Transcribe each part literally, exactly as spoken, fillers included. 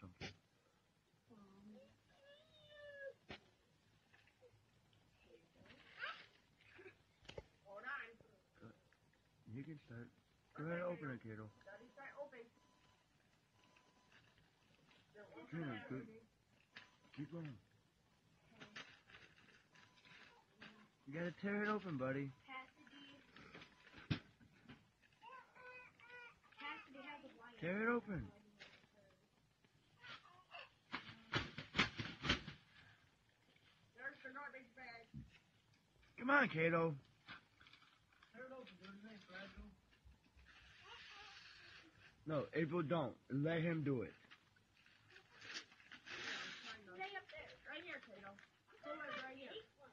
something. You can start. Go ahead and open it, Kato. Katrina, good. Keep going. You gotta tear it open, buddy. Tear it open. Come on, Kato. No, April, don't. Let him do it. Stay up there. Right here, Kato. Pull it right here.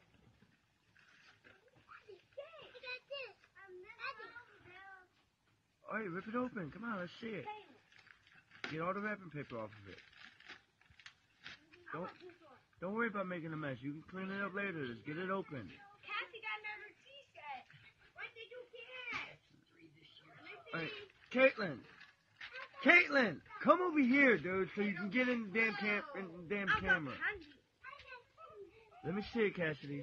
Alright, rip it open. Come on, let's see it. Get all the wrapping paper off of it. Don't, don't worry about making a mess. You can clean it up later. Just get it open. Cassie got another tea set. What did you get? Alright, Caitlin. Caitlin, come over here, dude, so you can get in the damn cam in the damn camera. Let me see it, Cassidy.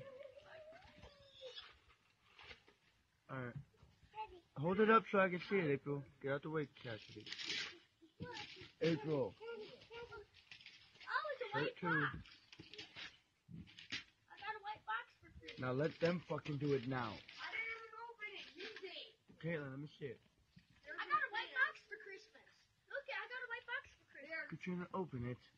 Alright. Hold it up so I can see it, April. Get out the way, Cassidy. April. Oh, it's a Shirt white two. box. I got a white box for Christmas. Now let them fucking do it now. I didn't even open it. You did. Caitlin, let me see it. I got a white box for Christmas. Look, I got a white box for Christmas. Katrina, open it.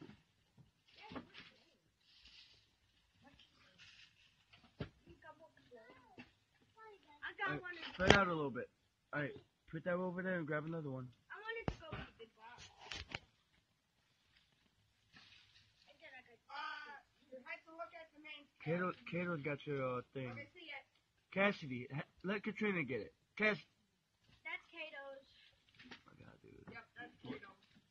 I got Alright, one. Of spread out a little bit. Alright, put that over there and grab another one. I wanted to go with the big box. And then I could. Uh, you have to look at the main. Kato, Kato's got your uh, thing. Okay, see it. Cassidy, ha- let Katrina get it. Cass. That's Kato's. Oh my God, dude. Yep, that's Kato's.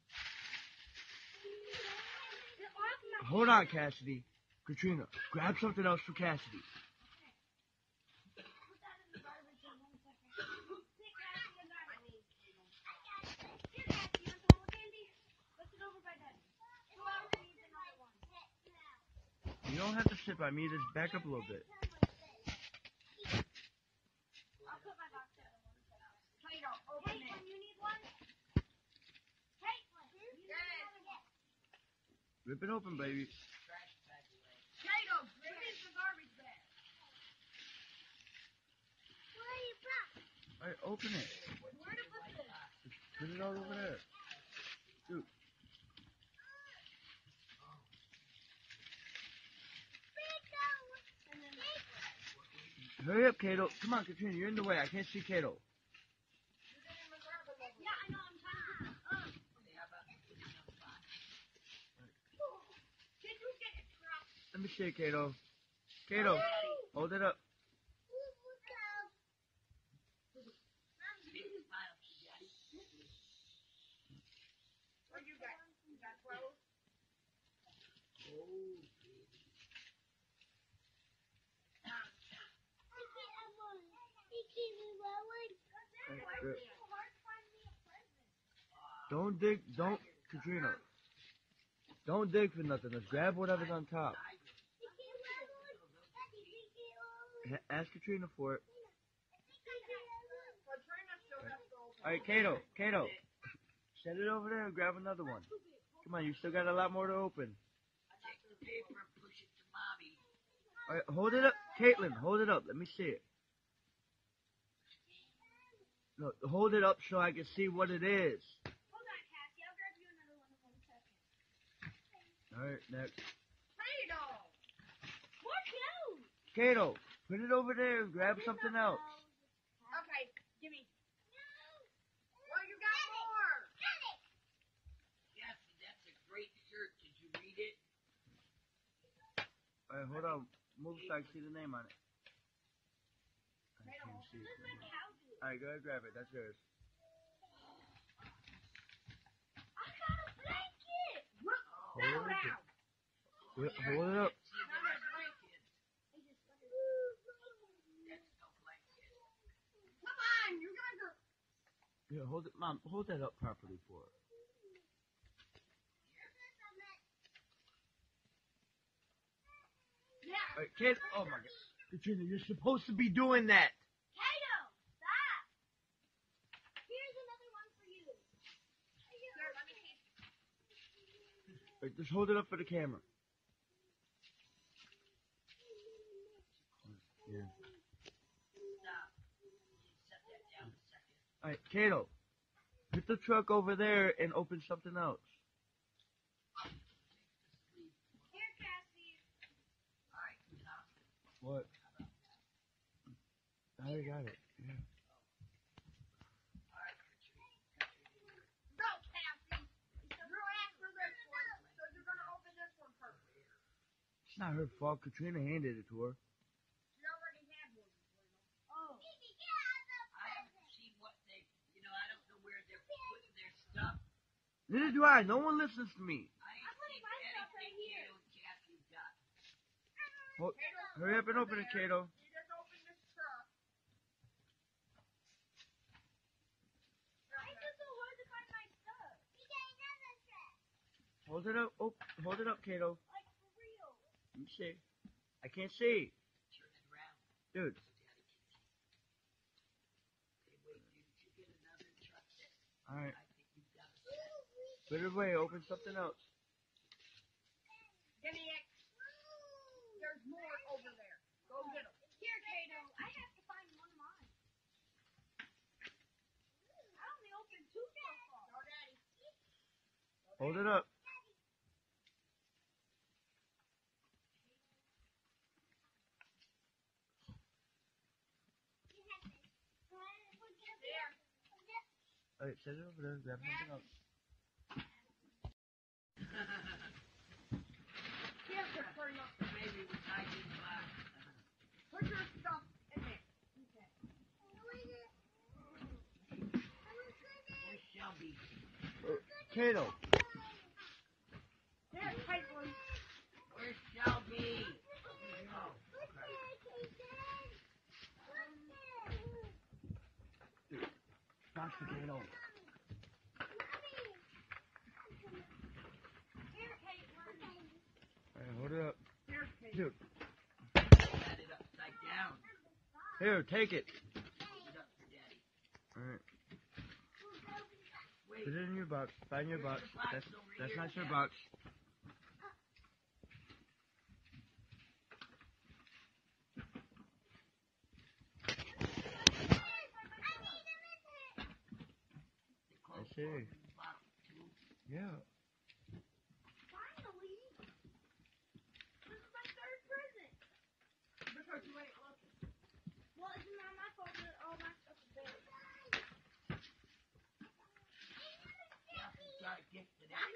Hold on, Cassidy. Katrina, grab something else for Cassidy. Put that in the garbage in one second. Take Cassie and that. I mean, here, Cassie, you want some more candy? Put it over by Daddy. Two hours needs another one. You don't have to sit by me. Just back up a little bit. I'll put my box down in one second. Kato, open it. Caitlin, you need one? Caitlin, you need another one. Rip it open, baby. Kato, release the garbage bag. Where are you from? Alright, open it. Where to put this? Just put it all over there. Dude. And then Hurry up, Kato. Come on, Katrina. You're in the way. I can't see Kato. yeah, I know. I'm trying to. Uh, Did you get it, Trump? Let me see it, Kato. Kato, hold it up. What you got? You got twelve? Don't dig. Don't, Katrina. Don't dig for nothing. Just grab whatever's on top. Ha- Ask Katrina for it. Alright, Kato. Kato. Set it over there and grab another one. Come on, you still got a lot more to open. Alright, hold it up. Caitlin, hold it up. Let me see it. No, hold it up so I can see what it is. Hold on, Cassie. I'll grab you another one in one second. Alright, next. Kato! More clothes! Kato, put it over there and grab something else. Okay, give me. Well, you got more! Cassie, that's a great shirt. Did you read it? Alright, hold on. Move so I can see the name on it. I can't see it. Alright, go ahead and grab it. That's yours. I got a blanket! Hold it up. Hold it up. Another blanket. That's no blanket. Come on, you guys are... Yeah, hold it. Mom, hold that up properly for her. Alright, kid. Oh my god. Katrina, you're supposed to be doing that. Kato, stop. Here's another one for you. Here, let me see. Alright, just hold it up for the camera. Yeah. Stop. Set that down a second. Alright, Kato. Put the truck over there and open something else. Here, Cassie. Alright, stop. What? I already got it. Yeah. Alright, Katrina. No, Cassie. You asked for this one, so you're gonna open this one first. It's not her fault. Katrina handed it to her. She already had one. Oh. I haven't seen what they, you know, I don't know where they're putting their stuff. Neither do I. No one listens to me. I ain't I'm putting seen my stuff right anything here. you and Cassie got. Ho- hurry up and open it, Kato. You just open this truck. I just so hard to find my stuff. Hold it up. Oh, hold it up, Kato. Like, for real. Let me see. I can't see. Turn it around Dude. so Daddy can see. Hey, wait, didn't you get another truck that Alright. I think you've got a set? Put it away. Open something else. Give me it. There's more over there. Go get them. Here, Kato. I have to find one of mine. I only opened two so far. No, Daddy. Hold it up. There. Alright, set it over there. Grab something else. Here, Katrina. Maybe we might need to buy. Put your stuff in there. Okay. Where's Shelby? Uh, Kato. There, Caitlin. Where's Shelby? Oh, Stop the Kato. Here, Caitlin. Alright, hold it up. Here, Caitlin. Dude. Set it upside down. Here, take it. Hold it up for Daddy. Alright. Wait. Put it in your box. Find your box. That's, that's not your box. I see. Yeah. Finally. This is my third present. Because you ain't looking. Well, it's not my fault that all my stuff is there. Got a gift for that.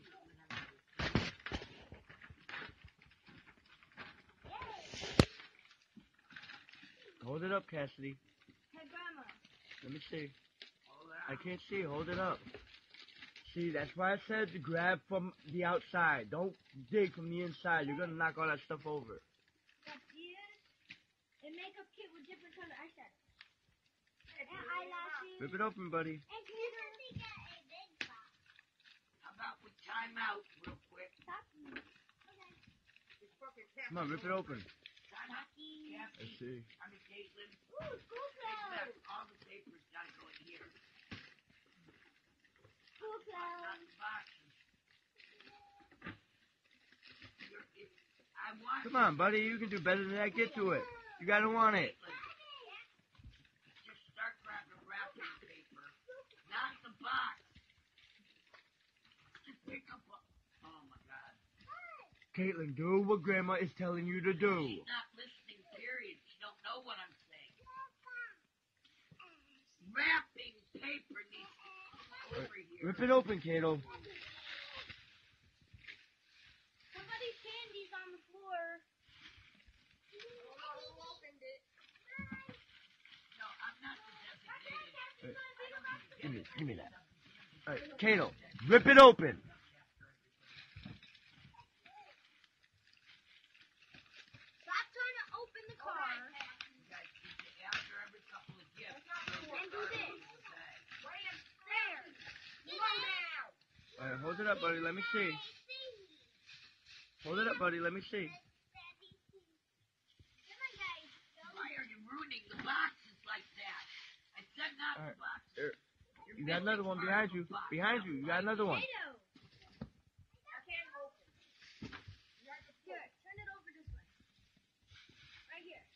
Hold it up, Cassidy. Hey, Grandma. Let me see. Hold I on. can't see. Hold it up. See, that's why I said to grab from the outside. Don't dig from the inside. You're gonna knock all that stuff over. That's ears. A makeup kit with different color eyeshadow. And eyelashes. Rip it open, buddy. And glitter. How about we time out real quick? Come on, rip it open. Time out. I Cassie, see. I mean, Caitlin. Ooh, school Except clothes. all the papers gotta go in here. School Not clothes. the boxes. You're, if, I want Come on, buddy. You can do better than that. Get to it. You gotta want it. Caitlin, just start grabbing wrapping paper, not the box. Just pick up a, oh my God. Caitlin, do what Grandma is telling you to do. She's not listening, period. She don't know what I'm saying. Wrapping paper needs to come over here. Rip it open, Kato. Somebody's candy's on the floor. No, I'm not the designated. Give me, give me that. All right, Kato, rip it open. Stop trying to open the car. You guys keep it after every couple of gifts. And do this. There. Slow down. All right, hold it up, buddy. Let me see. Hold it up, buddy. Let me see. You got another one behind you. Behind you. You got another one. Potato. I can't open. Here, turn it over this way. Right here.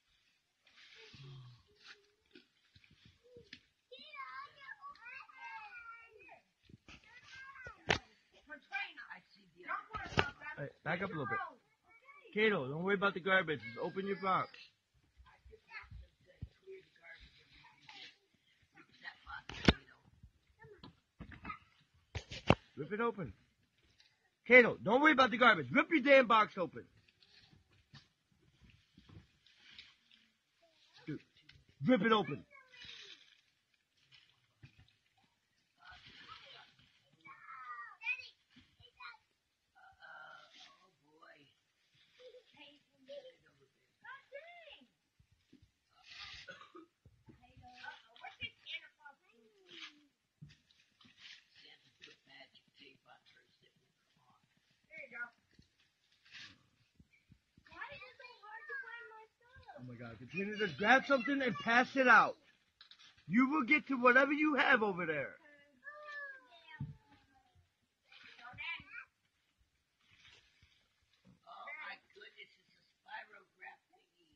I see the other. All right, back up a little bit. Kato, don't worry about the garbage. Just open your box. I just asked them to clear the garbage and rip that box, you know. Rip it open. Kato, don't worry about the garbage. Rip your damn box open. Dude, rip it open. Oh my God, Katrina, just grab something and pass it out. You will get to whatever you have over there. Oh my goodness, it's a spirograph thingy.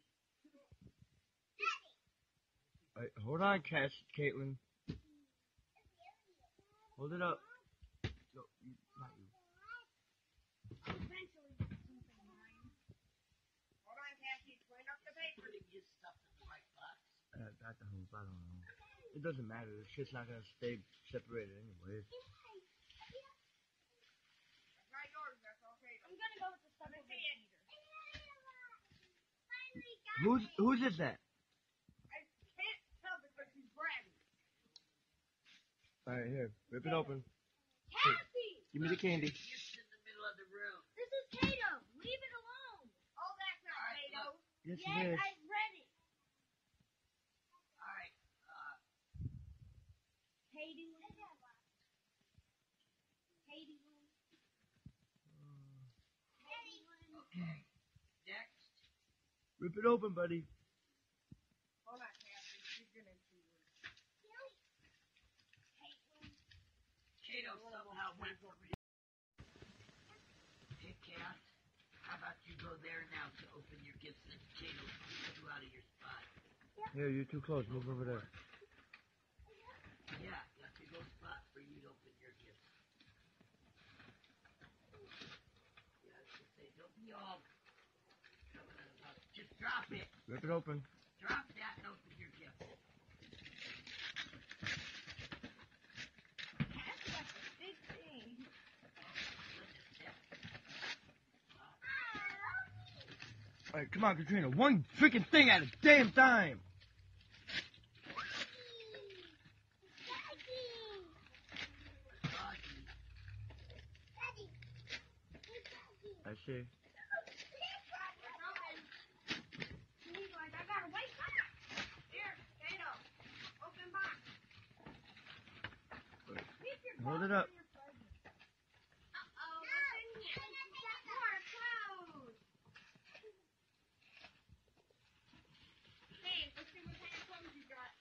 All right, hold on, Cash, Caitlin. Hold it up. No, you, not you. Putting his stuff in the right box. Uh, at the home, I don't know. It doesn't matter. The shit's not gonna stay separated anyways. I'm gonna go with the stuff over here. Who's who's is that? I can't tell because he's bragging. All right, here, rip it open. Cassie! Give me the candy. It's in the middle of the room. This is Kato. Leave it alone. Oh, that's not Alright, Kato. look. Yes, Yes, it is. I read it. Alright, uh, Katie. Katie. okay. Next. Rip it open, buddy. Hold on, Cassie. She's gonna see it. Kato somehow went over here. Hey, Cass. How about you go there now to open your gifts and Kato put you out of your spot? Here, you're too close. Move over there. Yeah, that's a good spot for you to open your gifts. Yeah, I was gonna say, don't be all coming out about it. Just drop it. Rip it open. Drop that and open your gift. Cassie, that's a big thing. All right, come on, Katrina. One freaking thing at a damn time. I see. He's like, I gotta wait. Here, Kato. Open box. Keep your Hold it box up. in your present. Uh-oh, what's in here? More clothes. Hey, let's see what kind of clothes you got.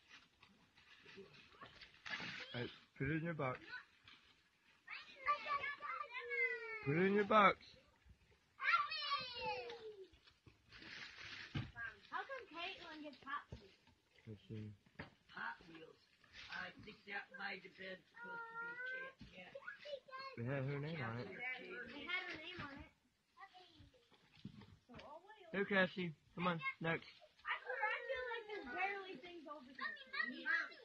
All right, put it in your box. Put it in your box. How come Caitlin gets hot wheels? Let's see. Hot Wheels. I think that might have been supposed to be Cat Cat. It had her name on it. It had her name on it. So, oh wait. Here, Cassie. Come on, next. I swear, I feel like there's barely things over here.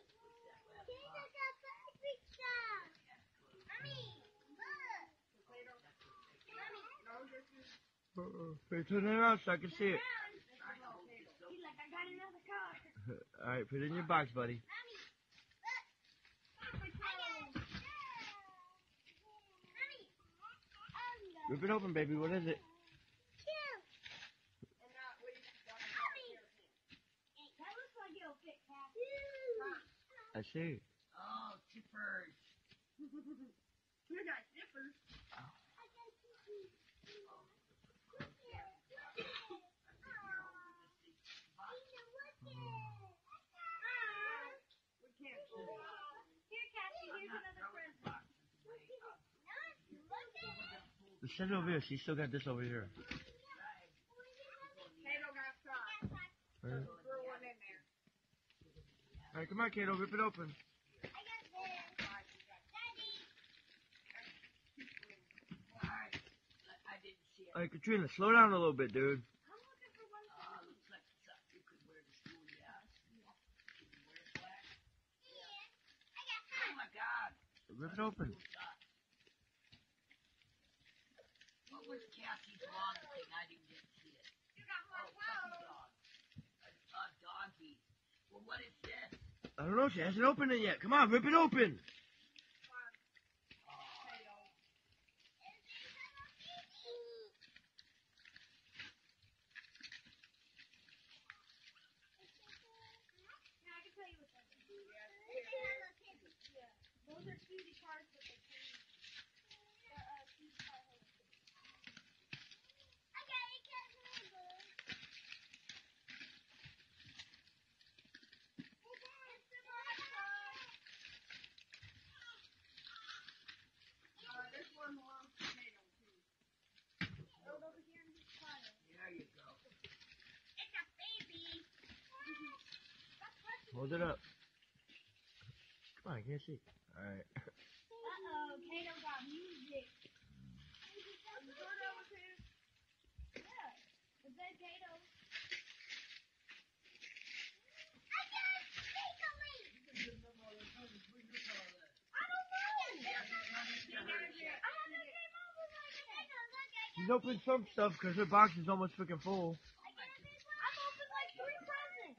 Uh-oh. Hey, turn it around so I can see it. He's like, I got another car. All right, put it in your box, buddy. Rip it open, baby. What is it? That looks like it'll fit Cassie. I see. Oh, chippers. You got zippers. Here, Send it over here. She still got this over here. Kato got shot. Right. Threw one in there. All right, come on, Kato, rip it open. Alright. I didn't see it. All right, Katrina, slow down a little bit, dude. I'm looking for one. Uh, looks like it's something you could wear to school, yeah. You can wear it black. Oh my god. Rip it open. What was Cassie's long thing? I didn't get to see it. You got Oh, more puppy clothes. dog. A, a doggy. Well, what is this? I don't know. She hasn't opened it yet. Come on, rip it open. Yeah, I can tell you what that is. Yeah. Those are cutie cards that they came. Uh, uh, cutie card holders. Uh, this one belongs to Kato, too. Throw it over here in this pile. There you go. It's a baby. Hold it up. Come on, I can't see. All right. Uh-oh, Kato got music. Throw it over here. Yeah. It said Kato. She's opened some stuff because her box is almost freaking full. I've opened like three presents.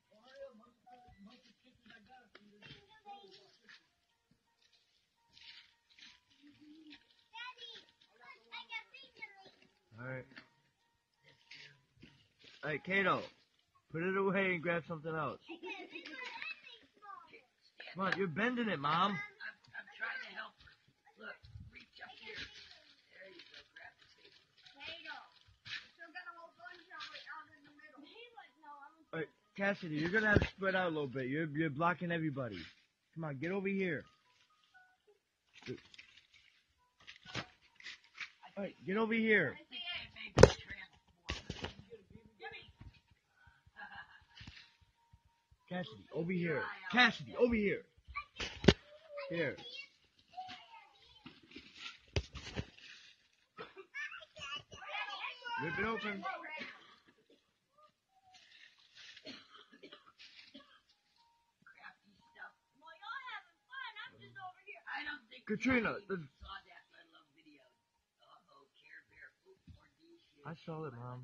All right. All right, Kato, put it away and grab something else. Come on, you're bending it, Mom. I'm, I'm trying to help her. Look, reach up here. There you go. Grab the paper. Kato. Still got a whole bunch of it out in the middle. He's like, no, I'm All right, Cassidy, you're gonna have to spread out a little bit. You're you're blocking everybody. Come on, get over here. All right, get over here. I think they made me transform. Gimme. Cassidy, over here. Cassidy, over here. Here. Rip it open. Crafty stuff. Well, y'all having fun. I'm just over here. I don't think Katrina, we the- saw that, let alone video. Uh-oh, Care Bear. Oop, more dishes. I saw it, Mom.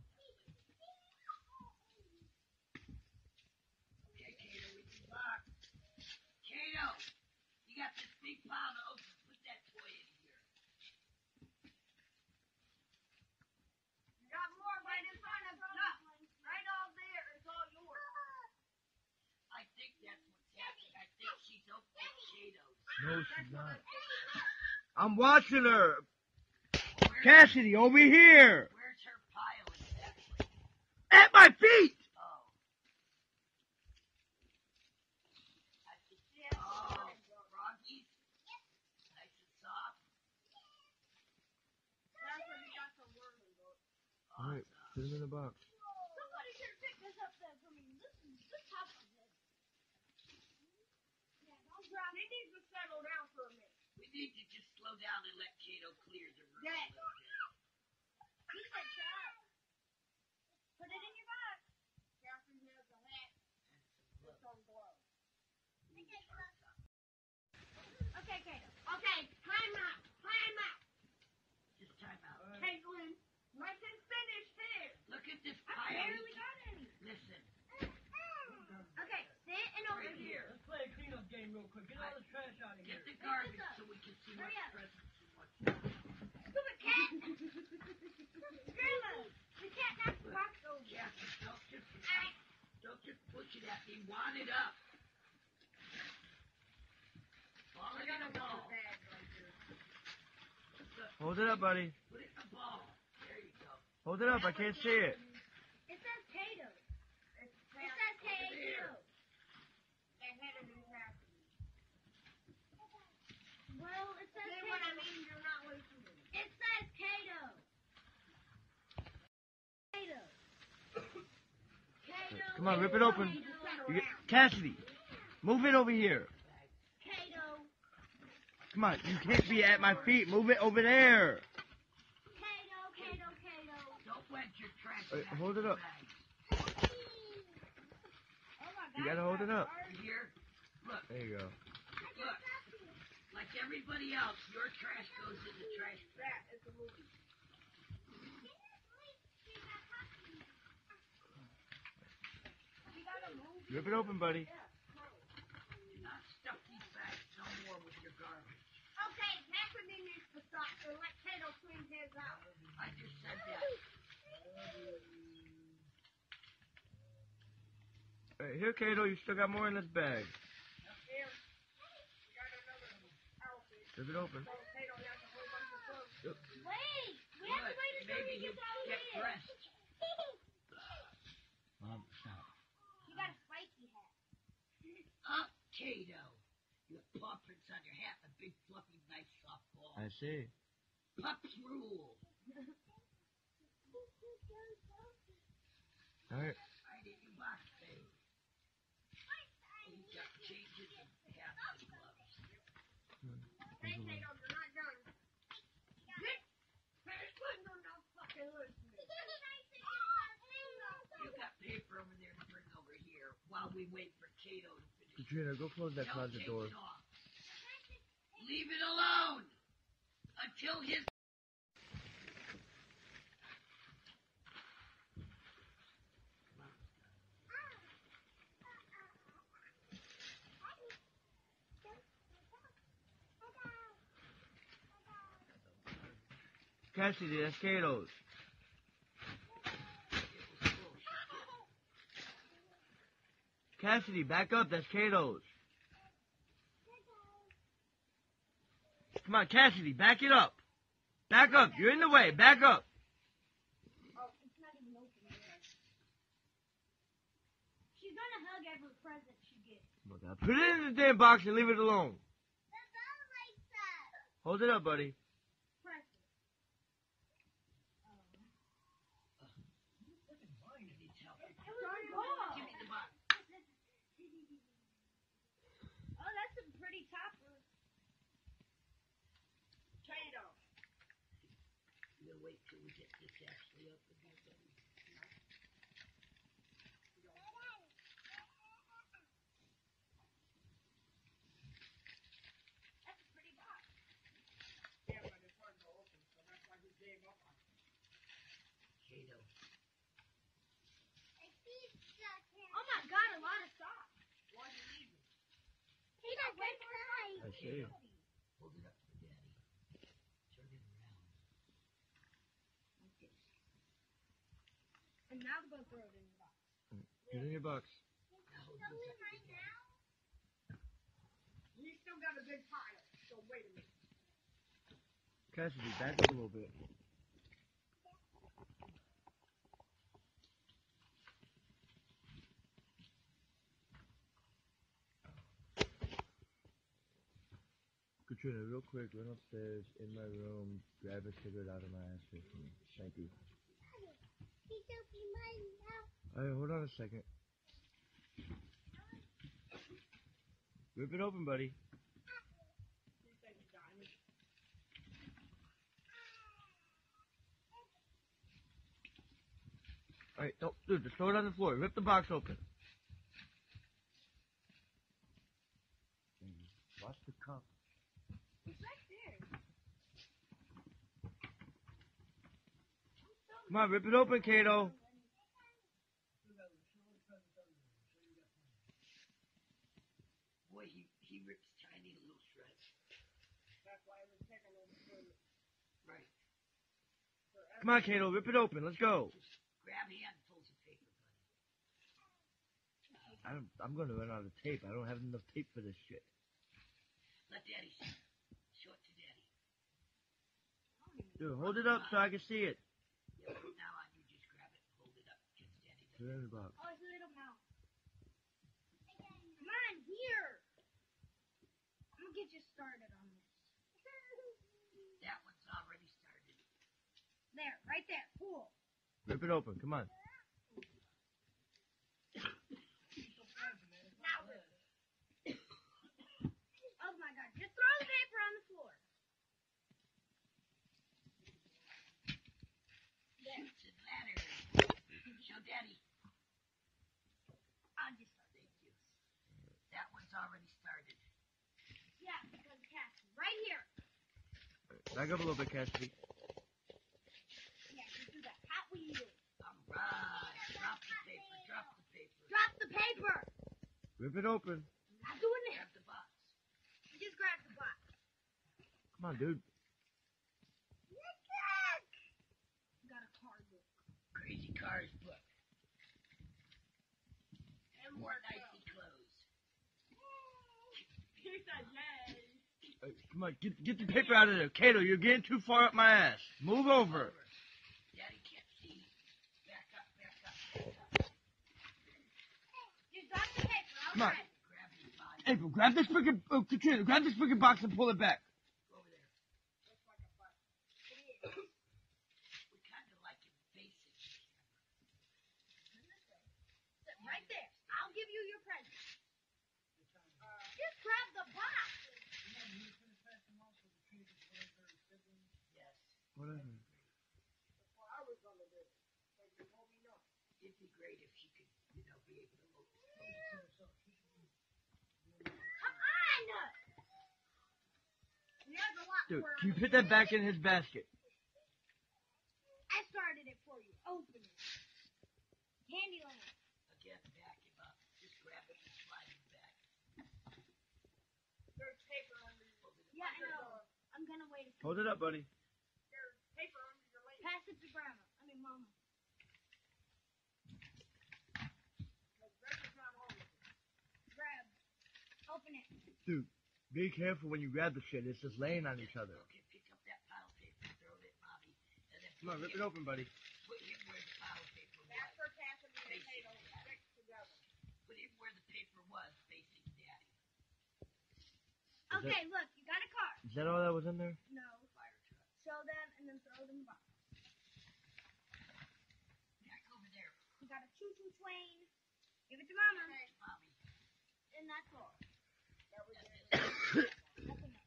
Okay, Kato, we can box. Kato, you got this big pile to open. Put that toy in here. You got more right in front of us. Right all there. It's all yours. I think that's what's happening. I think she's opening Kato's. No, she's not. I'm watching her. Where's, Cassidy, over here. where's her pile exactly? At my feet. Oh. I think, oh, froggies? Nice and soft. That's when you got some worms in it. All right, put them in the box. Somebody should pick this up then for me. This is this top is it. Yeah, don't drop. He needs to settle down for a minute. We need to just slow down and let Kato clear the room Yeah. a little bit. He said shut. Put it in your box. Catherine has a hat with some gloves. Okay, Kato. Okay, time out. Time out. Just time out. Caitlin, let him finish here. Look at this I pile. barely got any. Listen. Okay, sit and over Right here. here. Let's play a cleanup game real quick. Get all the trash out of here. Get the garbage so we can see Hurry what's up. present and what's not. Stupid cat. Grandma, the cat knocked the box over. Yeah, don't just, Alright. don't just push it at me. Wand it up. Ball it in a ball. Hold it up, buddy. Put it in a ball. There you go. Hold it up. I can't see it. It says Kato. It says Kato. And hit it in half. Well, it says Kato. What I mean, you're not listening. It says Kato. Come on, rip it open. You get, Cassidy, move it over here. Kato. Come on, you can't be at my feet. Move it over there. Kato, Kato, Kato. Don't wet your trash. Wait, bag hold in it the up. bag. Oh my God. You gotta hold it up. You hear? Look, There you go. look. Like everybody else, your trash goes in the trash bag. It's a movie. Rip it open, buddy. Do not stuff these bags no more with your garbage. Okay, Cassidy needs to stop and let Kato clean his out. I just said that. Right, here, Kato, you still got more in this bag. Rip it open. Yep. Wait, we have to wait until Maybe he you gets all get in. dressed. Mom, stop. You got a spiky hat. Up, Kato. You have paw prints on your hat, a big fluffy nice soft ball. I see. Pups rule. All right. Right in your box, babe. You got changes and hats and gloves. Hey, Kato, you're not done. Get first one on the fucking list. You got paper over there to bring over here while we wait for Kato to finish. Katrina, go close that Don't closet take door. it off. Leave it alone until his. Cassidy, that's Kato's. Cassidy, back up. That's Kato's. Come on, Cassidy, back it up. Back up. You're in the way. Back up. Oh, it's not even open yet. She's gonna hug every present she gets. Put it in the damn box and leave it alone. Hold it up, buddy. Press it. It was a ball. Give me the box. Oh, that's some pretty toppers. Kato. We'll wait till we get this actually open here, buddy. That's a pretty box. Kato. Oh my God, a lot of socks. Kato, wait for it. I see. Hold it up for Daddy. Turn it around. And now we're gonna throw it in the box. Put it in your box. Now hold this up for Daddy. We still got a big pile, so wait a minute. Cassidy, back up a little bit. Katrina, real quick, run upstairs in my room, grab a cigarette out of my ass for me. Thank you. Alright, hold on a second. Rip it open, buddy. Alright, don't, dude, just throw it on the floor. Rip the box open. Watch the cup. It's right there. Come on, rip it open, Kato. Boy, he, he rips tiny little shreds. Right. Come on, Kato, rip it open. Let's go. Just grab handfuls of paper, buddy. I don't, I'm going to run out of tape. I don't have enough tape for this shit. Let Daddy see it. Show it to Daddy. Dude, hold it up so I can see it. Yeah, from now on, you just grab it and hold it up against Daddy. Put it in the box. Oh, it's a little mouse. Come on, here. I'm gonna get you started on this. That one's already started. There, right there. Cool. Rip it open. Come on. Show Daddy. I'll just start. Thank you. That one's already started. Yeah, because Cassie, right here. Back up a little bit, Cassidy. Yeah, you do that. Hot wheel. All right. Drop the paper. Drop the paper. Drop the paper. Rip it open. I'm not doing it. Grab the box. You just grab the box. Come on, dude. Got a card book. Crazy Cars book. And more nicey clothes. Here's a yay. Hey, come on, get get the paper out of there. Kato, you're getting too far up my ass. Move over. Daddy can't see. Back up, back up, back up. Just drop the paper. I'll Come on. grab it. Grab his body. April, grab this freaking, oh, Katrina, grab this freaking box and pull it back. Go over there. It is. We kind of like it basic. Sit right there. I'll give you your present. Just grab the box. Yes. Whatever. It'd be great if she could, you know, be able to open it. Come on. There's a lot Dude, more. can you put that back in his basket? I started it for you. Open it. Candyland. Again, back him up. Just grab it and slide him back. There's paper under your Yeah, I know. I'm gonna wait. a Hold it up, buddy. There's paper under your leg. Pass it to Grandma. I mean, Mama. Grab. Open it. Dude, be careful when you grab the shit. It's just laying on each other. Okay, pick up that pile of paper, throw it at Mommy, and then Come on, put rip him- it open, buddy. Put him where the pile of paper was. That's for Cass and Facing potatoes Daddy. mixed together. Put him where the paper was, facing Daddy. Okay, look, you got a card. Is that all that was in there? No. Fire truck. Show them and then throw it in the box. Back over there, You got a choo-choo train. Give it to Mama. Mommy. And that's all. That's it. Nothing else.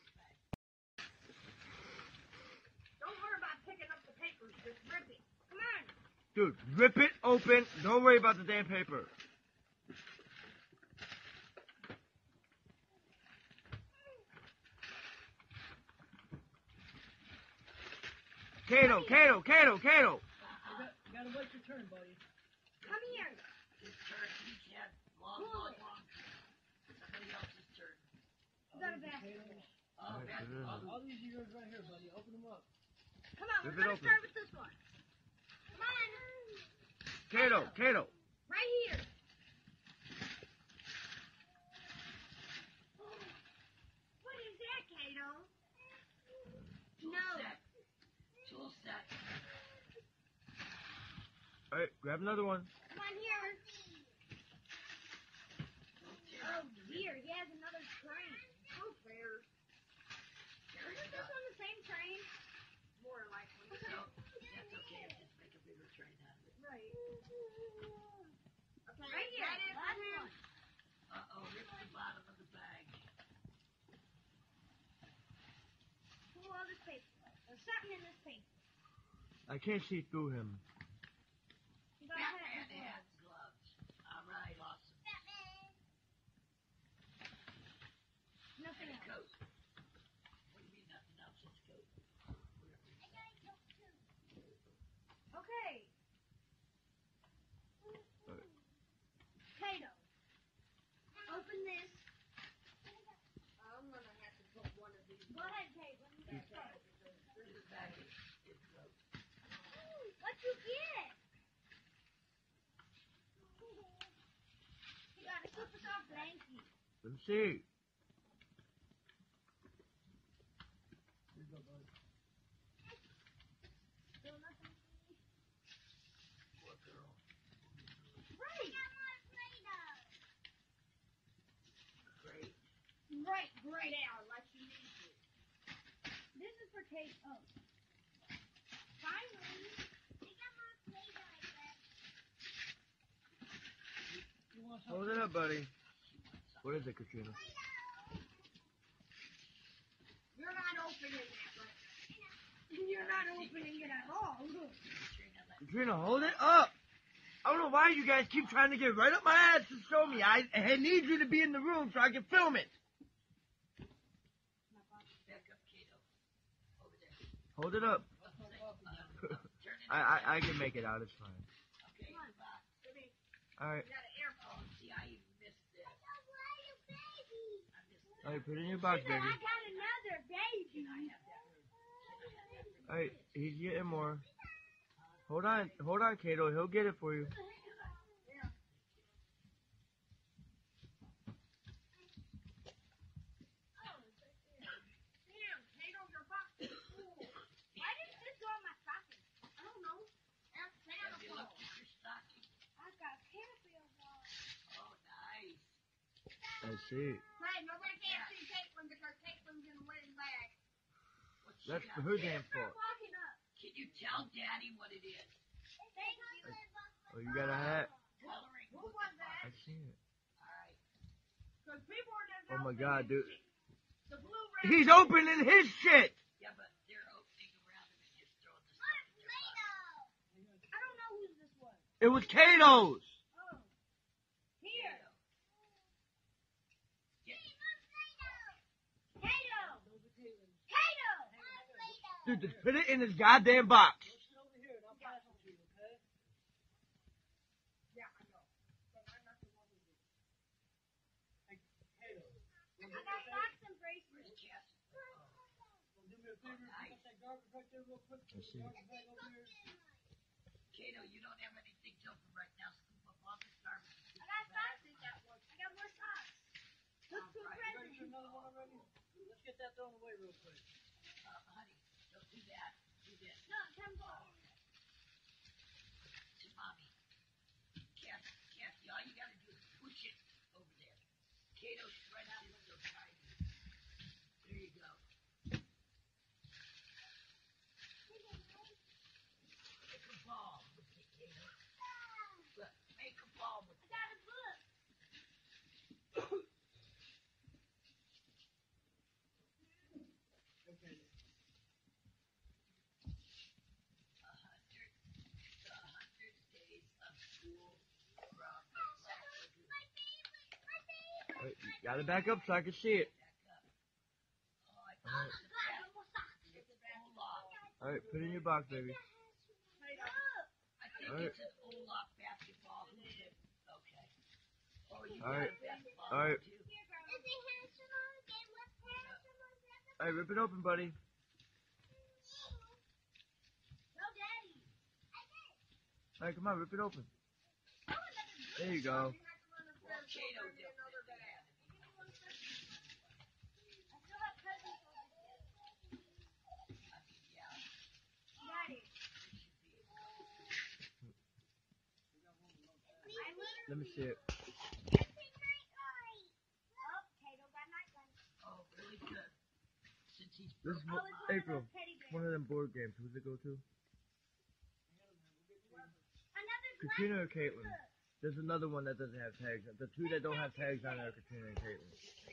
Don't worry about picking up the papers. Just rip it. Come on. Dude, rip it open. Don't worry about the damn paper. Kato, Kato, Kato, Kato. You, got, you gotta wait your turn, buddy. Come here. His turn, he's had long, Pull long, it. long. Somebody else's turn. You got a basket. Oh, Alright, that's put it in. all. All these are yours right here, buddy. Open them up. Come on, Rip we're it gonna open. start with this one. Come on. Kato, Kato. Right here. What is that, Kato? Tool No. set. Tool set. Alright, grab another one. Come on here. Oh dear, he has another train. So fair. Isn't this on the same train? More likely. So, that's okay. I'll just make a bigger train out of it. Right. Okay, right here. Last one. Uh-oh, rip the bottom of the bag. Pull all this paper. There's something in this paper. I can't see through him. You got a hat Batman and gloves. has gloves. All right, awesome. Nothing And a else. coat. What do you mean nothing else? Just coat. Okay. Kato. Open this. I'm gonna have to put one of these. Go ahead, Kate. Let me get started. This bag is, is coat. What you get? You got a super soft blankie. Let me see. Here you go, buddy. Still nothing. Poor girl. Right. Great. Right, great out. Like you need to. This is for Kate. Oh. Finally. You want Hold something? it up, buddy. What is it, Katrina? You're not opening it right now. You're not opening it at all. Look. Katrina, hold it up. I don't know why you guys keep trying to get right up my ass to show me. I, I need you to be in the room so I can film it. Back up, Kato. Over there. Hold it up. Turn it I, I I can make it out. It's fine. Okay, box. All right. Oh, see, I even missed this. I missed this. All right. Put it in your box, baby. I got another baby. All right. He's getting more. Hold on. Hold on, Kato. He'll get it for you. I see. Hey, nobody can't see Caitlin because Caitlin's in the wedding bag. That's her damn fault. Walking up. Can you tell Daddy what it is? Thank you. Oh, you got a hat? Coloring. Who was that? I see it. Alright. Because people are just Oh my God, dude. the blue red. He's opening his shit. Yeah, but they're opening around him and just throwing the stuff in their box. I don't know who this was. It was Kato's. Oh. Here. Kato. Kato. Dude, just put it in his goddamn box. Go sit over here and I'll pass it to you, okay? Yeah, I know. But I'm not the one who did it. Hey, Kato, I got socks and bracelets. Where's Cassie? will do me a favor, pick up that garbage right there real quick. Put see. the garbage bag over here. Kato, you don't have anything to open right now. Scoop up all this garbage. I got socks. I got more socks. Look for You ready presents. for another one already? Let's get that thrown away real quick. Uh, honey, don't do that. Do this. No, come on. To mommy. Cassie, Cassie, all you gotta do is push it over there. Kato shredded it so tiny. There you go. Make a ball with it, Kato. Look, make a ball with I it. got a book. Okay. A hundred, the hundred days of school from Wait, you gotta back up so I can see it. back up. Oh, I thought it was a bas- it's an Olaf. All right, put it in your box, baby. I think All right. it's an Olaf basketball hoop. Okay. Oh, you All got right. a basketball All right. hoop, too. All right, rip it open, buddy. No, Daddy. All right, come on, rip it open. There you go. Well, Kato did it. I still have presents over there. I mean, yeah. Daddy. I Let me see it. Oh, Kato got nightlight. Oh, really good. Since he's This is Oh, what, it's one of April. those teddy bears. One of them board games. Who's it go to? Another Katrina or glass Caitlin? book. There's another one that doesn't have tags. The two that don't have tags on are Katrina and Caitlin.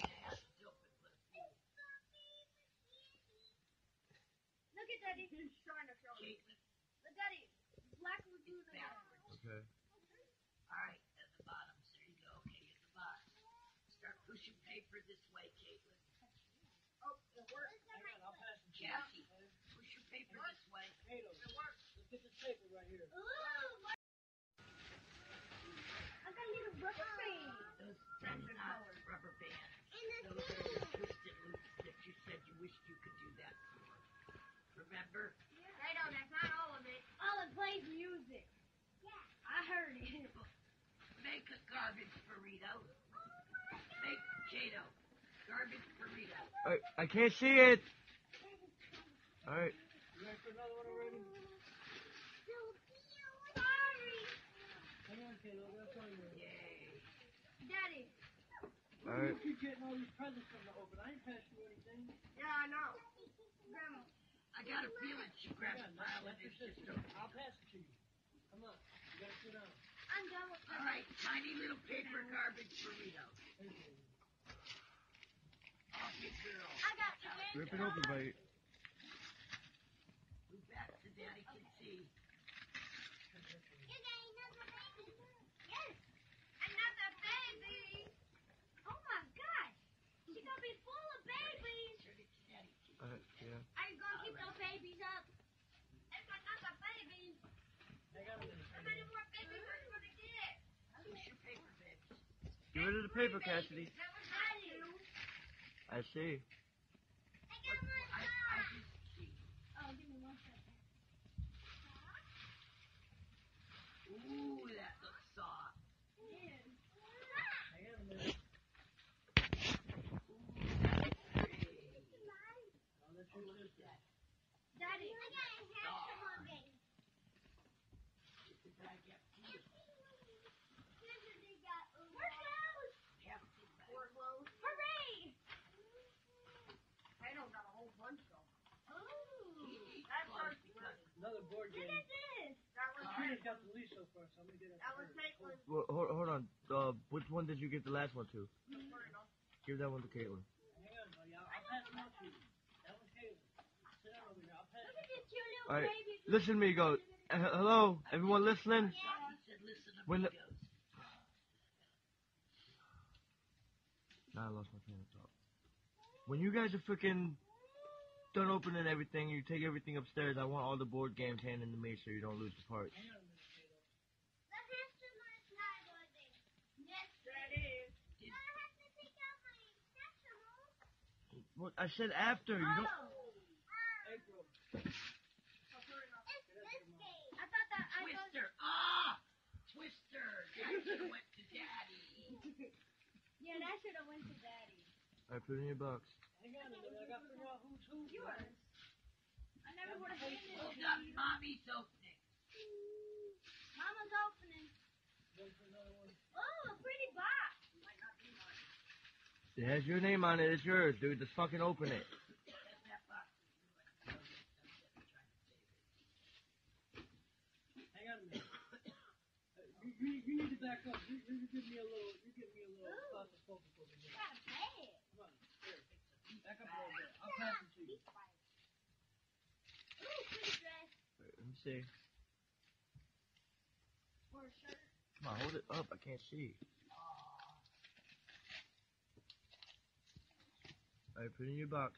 Look at Daddy. He's trying to show me. Caitlin, Look, Daddy. Black lagoon. backwards. Okay. Alright, at the bottom. There you go. Okay, at the bottom. Start pushing paper this way, Caitlin. Oh, it works. Hang on, I'll pass it to you. Cassie, push your paper this way. Kato, let's get this paper right here. Ooh, what? I got a little rubber band. Those, that's not rubber bands. Those are the twisted loops that you said you wished you could do that for. Remember? Kato, that's not all of it. All it plays music. Yeah. I heard it. Make a garbage burrito. Make Kato garbage burrito. All right, I can't see it. All right. You ready for another one already? Sorry. Hang on, Kato, I gotta tell you. Yay. Daddy. All right. You keep getting all these presents from the open. I ain't passed you anything. Yeah, I know. Grandma. I got a feeling she grabbed a Hang on, pile let and your it's just sister. a... I'll pass it to you. Come on. You gotta sit down. I'm done with All right, tiny little paper garbage burrito. There's your- Oh, good girl. I got you. Rip it open, buddy. Move back so Daddy can see. be full of babies. Uh, yeah. Are you gonna keep those babies up? If I got the babies, how many more babies are you gonna get? Where's your paper, baby? Get rid of the paper, Cassidy. That was Daddy. I see. I got one. I, I just see. Oh, give me one second. Ooh, that looks soft. Yeah. Hang on a minute. I'll let you look at that. Daddy. I got a handsome one, baby. Did I get two? We're close. Have two back. We're close. Hooray! I don't got a whole bunch though. Oh. He- he's That's close our because Another board Look game. at this. That was Trina's got the least so far, so I'm gonna get it. That was Caitlin's. Well, hold, hold on. Uh, which one did you give the last one to? Bruno. Give that one to Caitlin. Hang on, buddy. I'll, I'll pass them out to you. That one's Caleb. Sit down over here. I'll pass Look it. at this cute little All right, baby. listen to me, go. Uh, hello, everyone listening? he said, listen to When me, the- goes. Nah, I lost my train of thought. When you guys are freaking done opening everything, you take everything upstairs. I want all the board games handed to me so you don't lose the parts. Hang on a minute, Caleb. The hamster must not go there. Yes, that is. I have to take out my vegetables. What I said after, you don't. April. It's this game. I thought that I thought. Twister. Ah! Twister. That should have went to Daddy. Yeah, that should have went to Daddy. I put it in your box. Hang on a minute. I gotta figure out who's who. Yours. I never would have handed it Hold to up, you. Mommy's opening. Mama's opening. Going for another one. Oh, a pretty box. It has your name on it. It's yours, dude. Just fucking open it. That box is yours. Hang on a minute. Uh, you, you, you need to back up. You, you, you give me a little. You give me a little Ooh. claustrophobic over there. Got a bed. Come on. Here. Back up a little bit. I'll pass it to you. Ooh, pretty dress. Wait, let me see. Or a shirt. Come on, hold it up. I can't see. All right, put it in your box.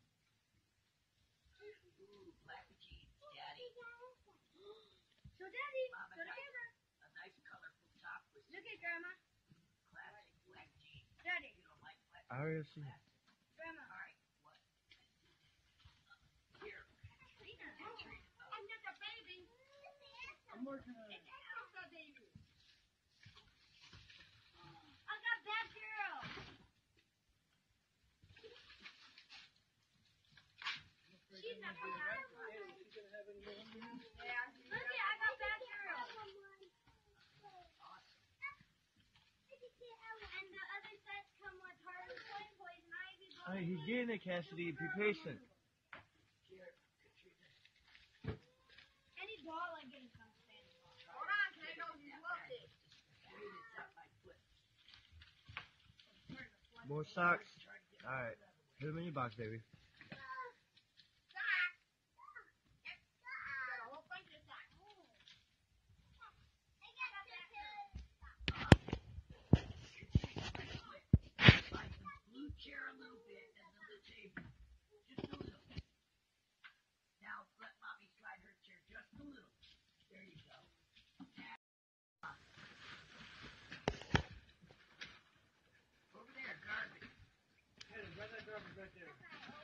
Ooh, black jeans, Daddy. So, Daddy, Mama, go to nice, camera. a nice colorful top with Look at Grandma. classic black jeans. Daddy, You don't like black I already see it. Grandma. All right, what? Here. Trina. I'm just a baby. I'm working on it. I'm a baby. I got bad girl. She's not gonna have one. Hey, is she gonna have any more under here? Yeah. Look at, I got bad girl. And the other sets come with her toy toys and Ivy. All right, he's getting it, Cassidy. Be patient. Here, Katrina. Any ball I get is gonna stand. Hold on, Kato. You love it. It's up my foot. More socks. All right, put them in your box, baby. Slide the blue chair a little bit and then the table. Just a little. Now let Mommy slide her chair just a little. There you go. Over there, garbage. Hey, right that garbage right there.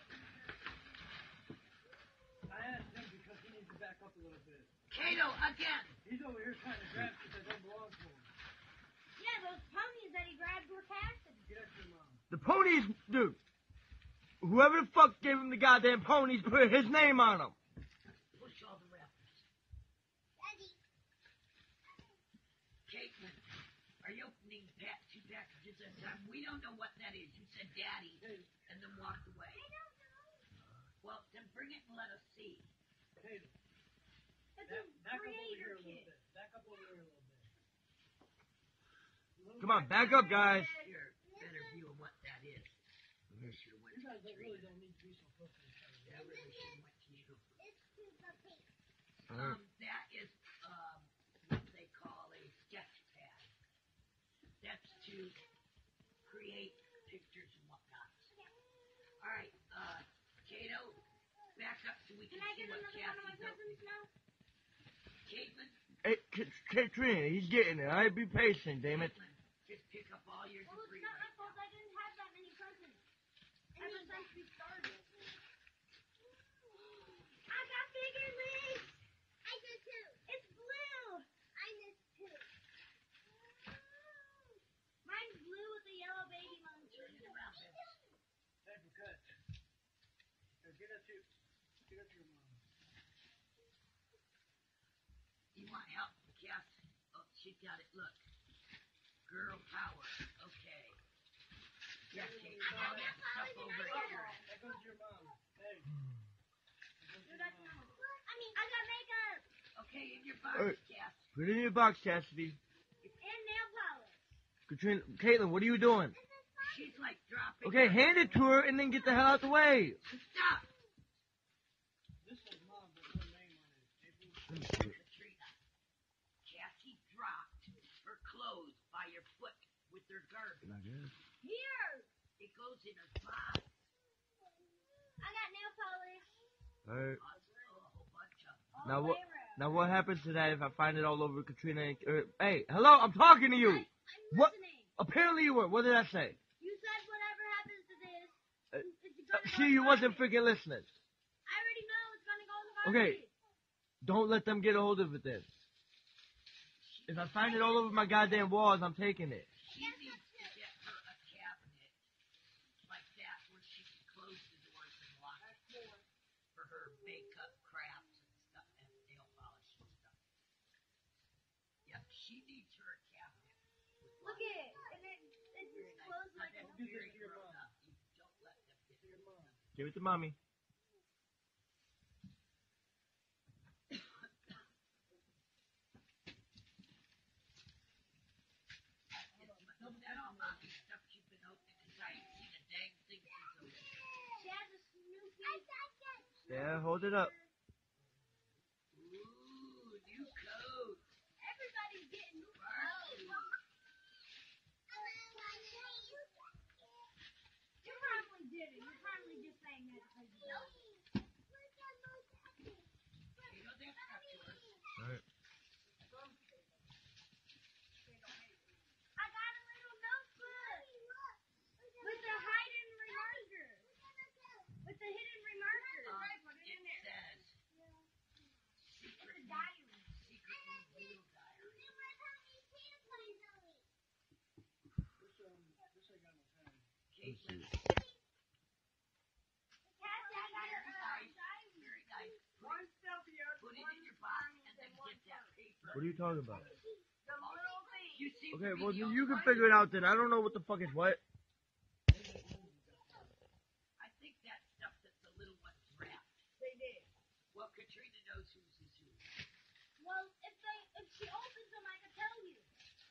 I asked him because he needs to back up a little bit. Kato, again. He's over here trying to grab shit that don't belong to him. Yeah, those ponies that he grabbed were Cassidy. Get up your mom. The ponies, dude. Whoever the fuck gave him the goddamn ponies put his name on them. Push all the wrappers. Daddy. Caitlin, are you opening pack, two packages at a time? We don't know what that is. You said Daddy and then walked away. I don't know. Well, then bring it and let us see. Hey, It's back, a back up over creator here a little kit. bit. Back up over here a little bit. Little Come on, back up, guys. Here, better view of what that is. Should have went You to guys don't, Katrina. really don't need to be so close to each other. That really should have went to you. It's to the pink. All right. Um, that is um, what they call a sketch pad. That's to create pictures and whatnot. so we Can can I see get what another one of my Cassie's presents now? Caitlin, Hey, K- Katrina, he's getting it. Alright, be patient, damn it. Caitlin, just pick up all your Well, it's debris not my right fault. now. I didn't have that many presents. Ever since we started. I got figure legs. I did too. It's blue. I did too. Mine's blue with a yellow baby monkey. Turn it around, baby. Time for cut. Now get up to, get up to your mom. You want help, Cass? Oh, she got it. Look. Girl power. Okay. Yeah, Caitlin, all that stuff over here. That goes to your mom. Hey. Dude, that's not. I mean, I got makeup Okay, in your box, Alright. Cass. Put it in your box, Chastity. and nail polish. Katrina, Caitlin, what are you doing? She's like dropping. Okay, hand it to her and then get the hell out the way. Stop. This says mom, but no name on it. Katrina. Cassie dropped her clothes by your foot with her garbage. Here. It goes in her box. I got nail polish. Alright. A whole bunch of them. All Now the what? way around. Now what happens to that if I find it all over Katrina? And, er, hey, hello, I'm talking to you. I, I'm What? listening. Apparently you were. What did I say? You said whatever happens to this, Uh, it's Uh, gonna go see, in you the wasn't garbage. freaking listening. I already know it's gonna go in the Okay. garbage. Don't let them get a hold of it then. If I find it all over my goddamn walls, I'm taking it. She needs to get her a cabinet like that where she can close the doors and lock it for her makeup crafts and stuff and nail polish and stuff. Yeah, she needs her a cabinet. With Look lots at it, and it, it's Very nice. closed Now, like a. that's Do this very to your grown mom. up. You don't let them get To your mom. Give it to mommy. Look at all the stuff you've been opening because I ain't seen a dang thing since opening. She has a Snoopy. Yeah, hold it up. Ooh, new coat. Everybody's getting new Varsity. You probably did it. You're probably just saying that because you know. You know, that's not yours. Alright. I got a little notebook with the hidden remarker. With the hidden remarker. Um, Put it it in there. says It's a diary. secretly real diary. This, um, this ain't got no time. Caitlin, Cassie, I got very a nice, diary. very nice. Put it, put it in your box and then get that paper. What are you talking about? You seem Okay, to be well, the you only can one. figure it out then. I don't know what the fuck is what. I think that stuff that the little ones wrapped. They did. Well, Katrina knows whose is whose. Well, if they if she opens them, I can tell you.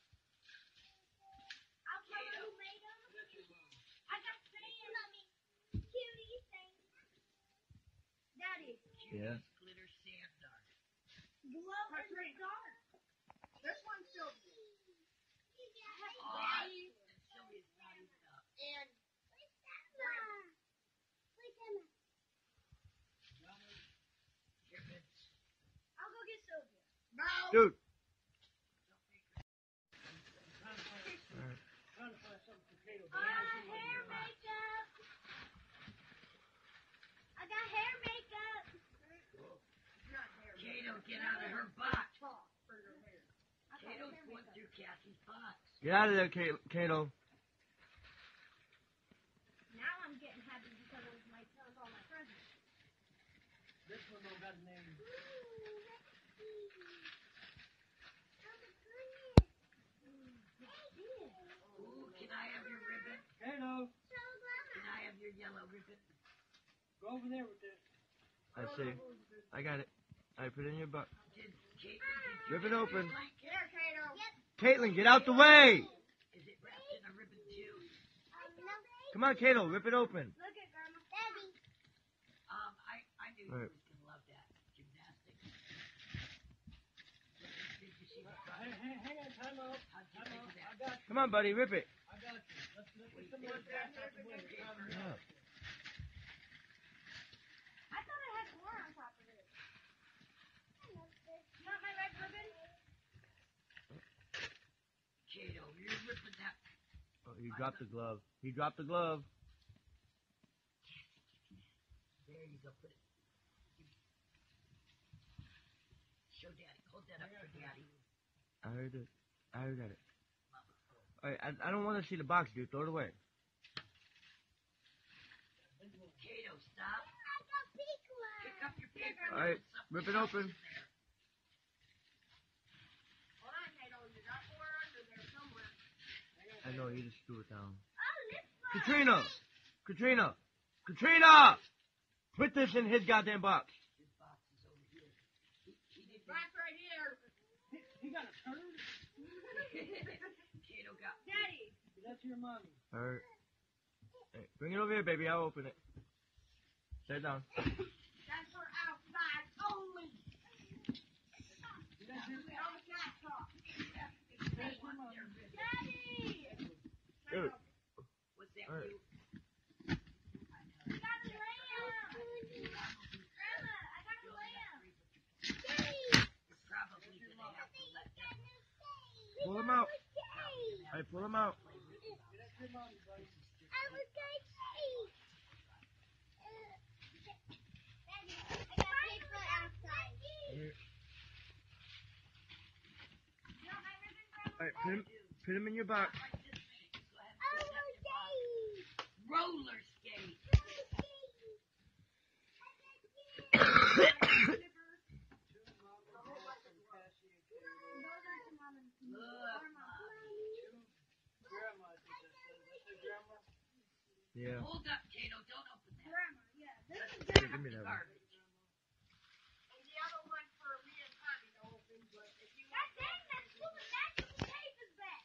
I'll tell her who made them. That's your mom. I got sand. Cutie thing. Daddy. Yeah. Cutie's glitter sand art. Glow in the dark. This one's still Oh, and Sylvia's not even up. and Here, bitch. I'll go get Sylvia. no. Dude. Don't make her. Trying to find, Alright. trying to find something for Kato. Uh, hair makeup. I got hair makeup. Kato, get out of her box. For your hair. I got Kato's hair going makeup. through Cassie's box. Get out of there, Ka- Kato. Now I'm getting happy because it was my son's all my presents. This one don't got a name. Ooh, can I have your ribbon? Kato, Can I have your yellow ribbon? go over there with this. I see. I got it. Alright, put it in your butt. Did Caitlin, did you Rip it get open. your blanket? Here, Kato. Caitlin, get out the way! Is it wrapped in a ribbon too? Come on, Kato, rip it open. Look at Grandma. Um, I, I knew Right. you was gonna love that gymnastics. Did you see the Hey, front? hey, hang on, time out. How'd you Time think out. of I that? got you. Come on, buddy, rip it. I got you. Let's, let's Wait, get some there's more that back out the way. paper. Yeah. I thought I had more on top. He dropped the glove. He dropped the glove. There you go. Put it. Show Daddy. Hold that up for Daddy. I heard it. I heard it. Alright, I, I don't want to see the box, dude. Throw it away. Kato, stop. Pick up your paper. and Alright, put something rip it else open. in there. Hold on, Kato. You got more under there somewhere. I know, you just threw it down. Oh, this one. Katrina! Katrina! Katrina! Put this in his goddamn box. His box is over here. He, he didn't. Back right here. He, he got a turd? Kato got. Daddy. That's your mommy. Alright. Hey, bring it over here, baby. I'll open it. Set it down. That's for outside only. That's your, On the cat talk. that's your mommy. Daddy. Dude. What's that? Alright. You? I got a lamb. Grandma, I got a lamb. You're probably gonna have to let them. Pull him out. Alright, pull him out. That's your mommy, buddy. I was going to see. Daddy, I got paper outside. Here. You want my ribbon, Grandma? Alright, put him, put him in your box. Like this minute. Just go ahead and Oh, put that in your box. Daddy. Roller skate. Look, Grandma, I think that's it. That's your grandma? Yeah. hold up, Kato. Don't open that. Grandma, yeah. This is Here, give me that one. Garbage. And the other one for me and Tommy to open, but if you God dang, that stupid matching tape is back.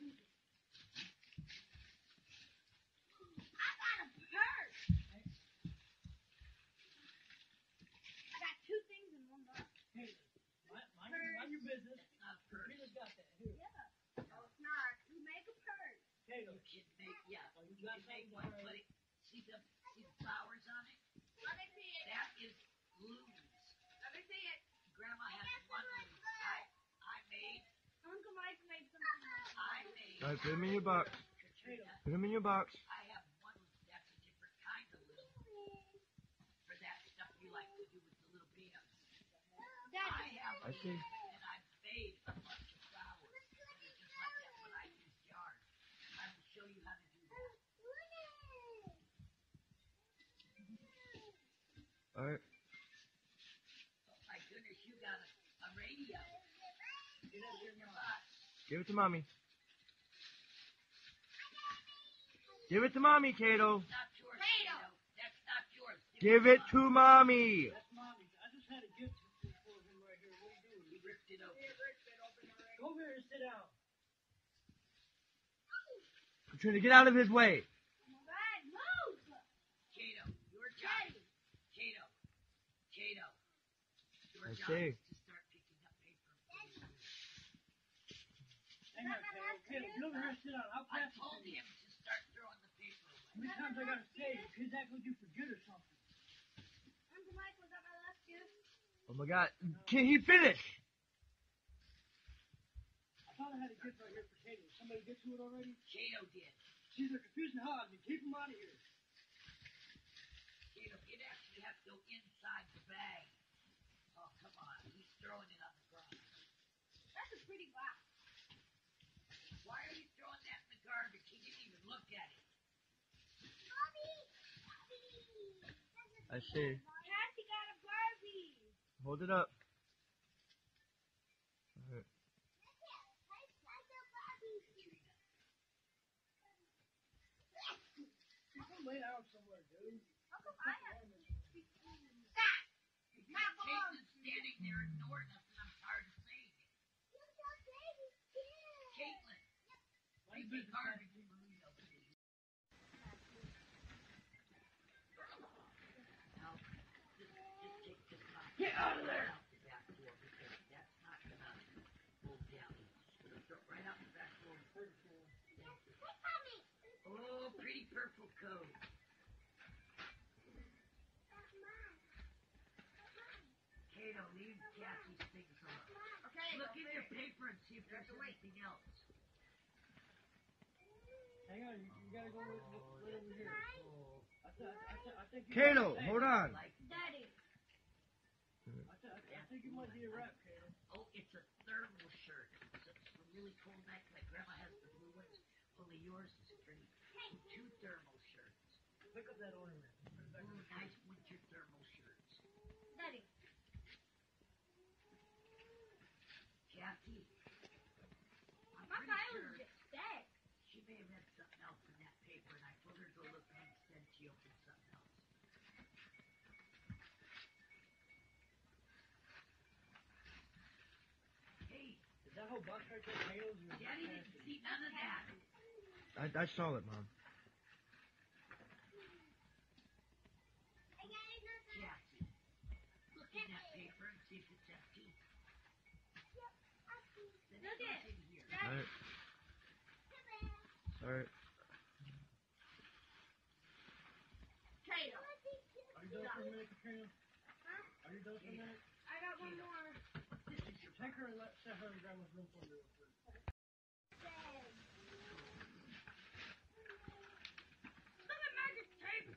I got a purse. I got two things in one box. Hey, mind, mind, mind your business. That's not a purse. Rita's got that. Here. Yeah. Oh, it's not. You make a purse. Kato. You can make, yeah. Oh, you You got can make something one. to Put it. See the see the flowers on it? Let me see it. That is lose. Let me see it. Grandma has one lose. I I made. Uncle Mike made something. I made. Alright, put him in your box. Katrina, Put him in your box. I have one that's a different kind of lose. For that stuff you like to do with the little bands. I Daddy. have I a see. and I made a bunch of flowers. And it's just like that when I use yarn. I will show you how to do that. Alright. Oh my goodness, you got a, a radio. Get it in your box. Give it to mommy. Give it to mommy, Kato. Not yours, Kato. That's not yours. Give it to mommy. That's mommy's. I just had a gift for him right here. What are you doing? He ripped it open. Go over here and sit down. Katrina, get out of his way. Dad, move. Kato, your job. Kato. Kato. Your I job see. is to start picking up paper. Hang on, Kato. Kato, get over here and sit down. I'll I pass it told to you. him to start throwing the paper away. How many times I gotta say it? Kids act like you forget or something. Uncle Mike, was that my last gift? Oh my god. Can he finish? I thought I had a gift right here for Kato. Somebody get to it already? Kato did. See, they're confusing hogs and keep them out of here. Kato, it actually has to go inside the bag. Oh, come on. He's throwing it on the ground. That's a pretty box. Why are you throwing that in the garbage? He didn't even look at it. I see. Cassie got a Barbie. Hold it up. Alright. Come lay down somewhere, dude. Uncle, I have Caitlin's standing there ignoring us, and I'm tired of saying it. Caitlin, Mind make your a business, garbage Kato. burrito, please. Now, just, just take this box. Get out of there! Out the back door, because that's not gonna hold down. Just gonna throw it right out the back door. Oh, pretty purple coat. Kato, leave Cassie's things alone. Okay, Look go in your finish. paper and see if there's anything else. Hey, Hang on, you, you gotta go right, right over here. I, th- I, th- I think you Kato, might- hold on. Like, Daddy. I, th- I think you might need a wrap, Kato. oh, it's a thermal shirt. So it's for really cold nights. Like Grandma has the blue ones. Only yours is pretty. Two thermal shirts. Pick up that ornament. Ooh, nice winter thermal shirts. Daddy. Kathy, I'm My pretty guy sure was just dead. she may have had something else in that paper, and I told her to go look, and instead she opened something else. Hey, Is that whole box right there, Kato's? or is that Daddy didn't nasty? see none of that. I, I saw it, Mom. Kathy, look in that paper and see if it's empty. Then Look it it. goes in here. Alright. Alright. Kato. Are you done for a minute, Katrina? Are you done for a minute? I got one more. This is your Take her and let set her in Grandma's room for you. Look at Margaret's tape.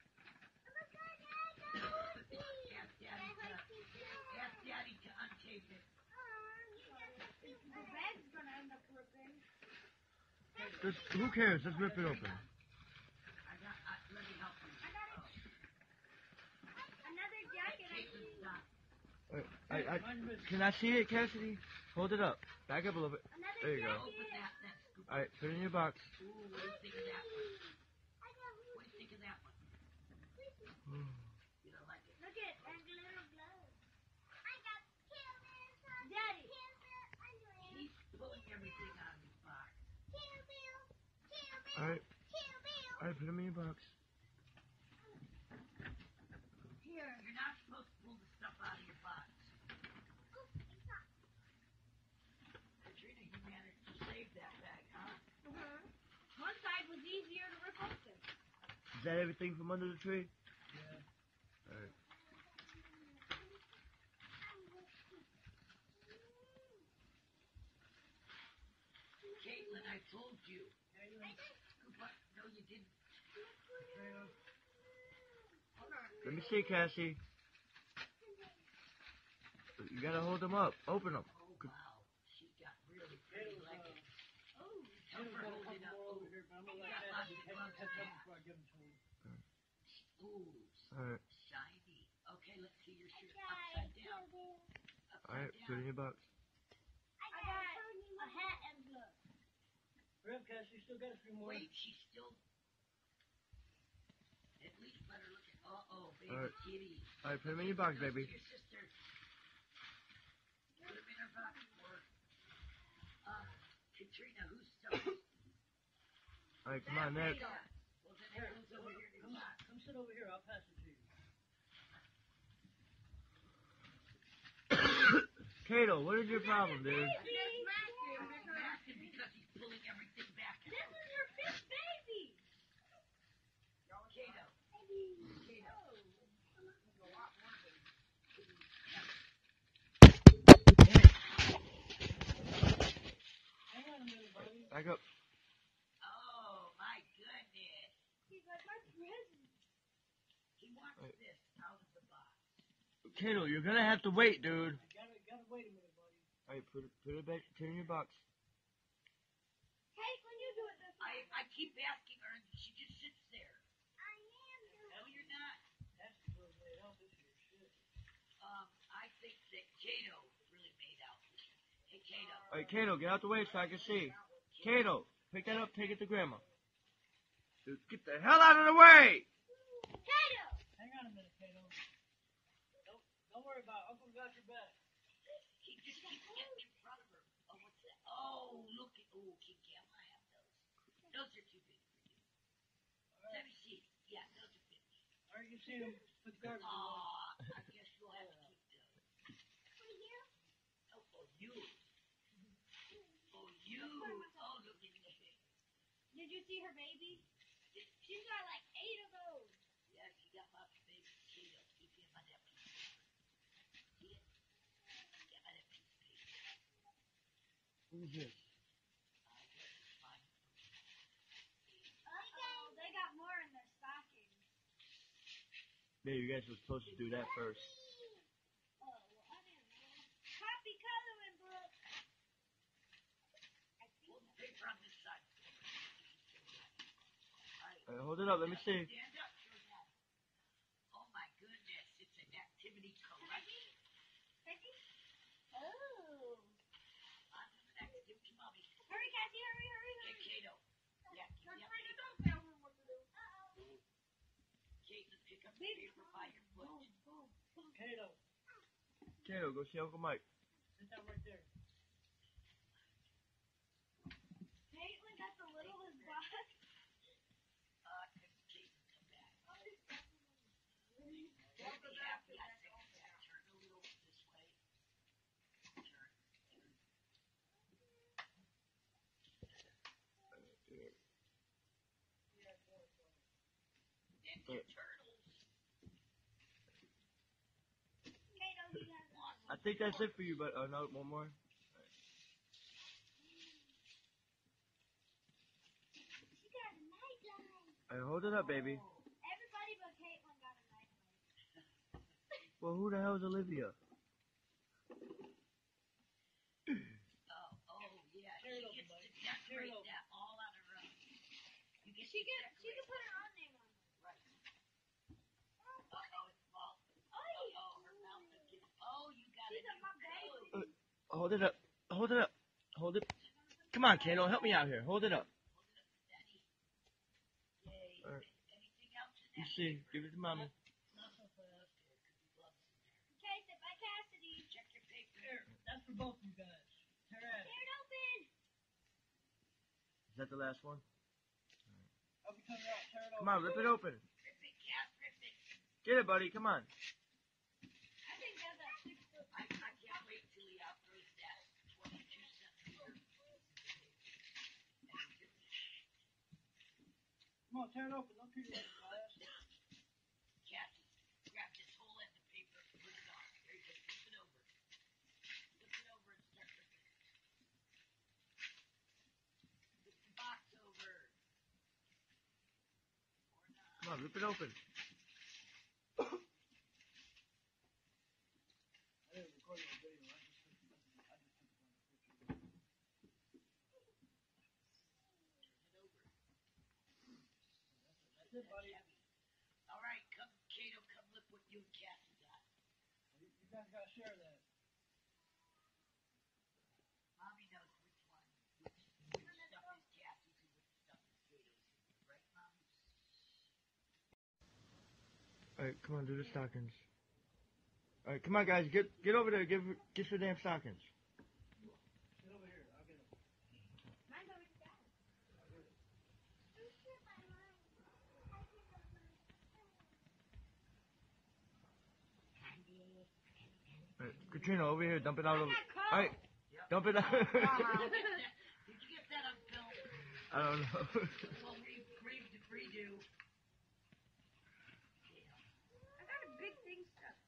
Ask Daddy to, ask Daddy to untape it. The bag's gonna end up ripping. Just, who cares? Just rip it open. I got, I, let me help you. I got it. Another jacket. I Caitlin's see. done. Alright, I, I, Mine's missing. can I see it, Cassidy? Hold it up. Back up a little bit. Another There you go. jacket. Open that, that scoop. Alright, put it in your box. Ooh, what do you think of that one? What do you think of that one? You don't like it? Look at and little gloves. Daddy. He's pulling everything out of his box. Alright. Alright, put them in your box. Here. You're not supposed to pull the stuff out of your box. Katrina, you managed to save that bag, huh? Uh-huh. One side was easier to rip open. Is that everything from under the tree? Yeah. Alright. Caitlin, I told you. Scoop up. No, you didn't. Katrina. Let me see, Cassie. You gotta hold them up. Open them. Oh, wow. She got really pretty leggings. Oh. Help Kato's her got a hold couple it up. more over Ooh, here, but I'm gonna let Yeah, Cassie lots of catch gloves catch for up that. before I give them to him. ooh, Alright. shiny. Okay, let's see your shirt upside down. Upside Alright, put it in down. your box. I got a hat and gloves. Hurry up, Cassie. Still got a few more. Wait, she's still. At least let her look at. Uh oh, baby Alright. kitty. Alright, put them in your box, Those baby. to Your sister. Put them in her box. Or, uh, Katrina, who's still? Alright, come on, next. Yeah. Well, then it goes over here to Come, your box. come sit over here. I'll pass it to you. Kato, what is your problem, dude? I just smacked him. I smacked him because he's pulling everything back This out. is your fifth baby. Kato. Kato. Hang on a minute, buddy. Back up. Oh, my goodness. He's like my present. He wants Wait. this out of the box. Kato, you're gonna have to wait, dude. You gotta, gotta wait a minute, buddy. Alright, put it, put it back, put it in your box. Hey, when you do it this I, I keep asking her, and she just sits there. I am doing No, you're not. Cassie's really laid out this year. Shit. Um, I think that Kato really made out. Hey, Kato. Alright, Kato, get out the way so I can see. Kato, pick that up, take it to Grandma. Dude, get the hell out of the way! Kato. Hang on a minute, Kato. Don't, don't worry about it. Uncle got your back. He just keeps getting in front of her. Oh, what's that? Oh, look at. Oh, Kinky, I want to have those. Those are too big for you. Let me see. Yeah, those are big. Or you can see him put the garbage in. Aw, I guess you'll have to keep those. Oh, for you. For you. Oh, look at me. Did you see her baby? She's got like eight of those. Yeah, she got lots of baby potatoes. Keep him on that piece of paper. See it? Get on that piece of paper. Who's this? I guess it's mine. Yeah, you guys were supposed to do that first. Oh, well, I didn't know. Happy coloring book. I see Hold the paper on this side. Alright, hold it up. Let me see. Stand up, show that. Oh my goodness, it's an activity collection. Becky? Oh. On to the next. Give it to mommy. Hurry, Cassie, hurry, hurry, Hey, hurry. Kato. Yeah, give me that paper. Don't tell me what to do. Caitlin, pick up the paper by your foot. Kato, Kato, go see Uncle Mike. sit down right there. Caitlin got the littlest box. Uh, cause Caitlin come back. Don't be happy. I said come back. Turn a little this way. Turn. Turn. Ninja Turtles. Kato, he has one. I think that's it for you, but oh no, one more. She got a nightlight. Alright, hold it up, baby. Everybody but Caitlin got a nightlight. Well, who the hell is Olivia? Oh, oh yeah. She Turtle, gets to Mike. decorate Turtle. that all on her own. You get She to can she can decorate. put her own name on it. Right. Uh-oh, it's fall. Oh, Uh-oh, her mouth is getting. Oh, you got she's a a my new baby. coat. Hold it up. Hold it up. Hold it. Come on, Kato, help me out here. Hold it up. Hold it up to Daddy. Yay. Alright. Anything else in You that see, paper? give it to mommy. Not so fast. There could be gloves in there. Okay, sit by Cassidy. Check your paper. Here, that's for both you guys. Tear at it. Tear it open. Is that the last one? Help me turn it out. Tear it Come open. on, rip it open. Rip it, Cass, rip it. Get it, buddy. Come on. I think that's a six foot. I, I can't wait till he outgrows that twenty-two centimeter. Come on, tear it open. Don't treat it like a glass. Cassie, grab this whole end of paper and put it on. Very good. Flip it over. Flip it over and start ripping it. Flip the box over. Or not. Come on, rip it open. I didn't record no video. I just took, I just, I just took one picture. Turn it over. That's it, buddy. Heavy. All right, come, Kato, come look what you and Cassie got. You, you guys gotta share that. Mommy knows which one, which, which stuff is Cassie's and which stuff is Kato's. Right, Mommy? Alright, come on, do the stockings. Alright, come on, guys. Get get over there. Give get your damn stockings. Get over here. I'll get it. Mine's already down. Alright, Katrina, over here. Dump it out. I Over. got cold. Alright, dump it out. Did you get that on film? I don't know. Well, re, re, redo. I got a big thing stuck.